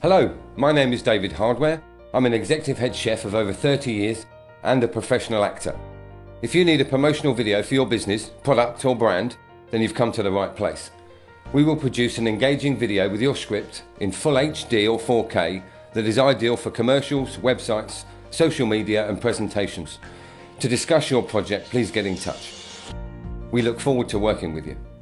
Hello, my name is David Hardware. I'm an executive head chef of over 30 years and a professional actor. If you need a promotional video for your business, product or brand, then you've come to the right place. We will produce an engaging video with your script in full HD or 4K that is ideal for commercials, websites, social media and presentations. To discuss your project, please get in touch. We look forward to working with you.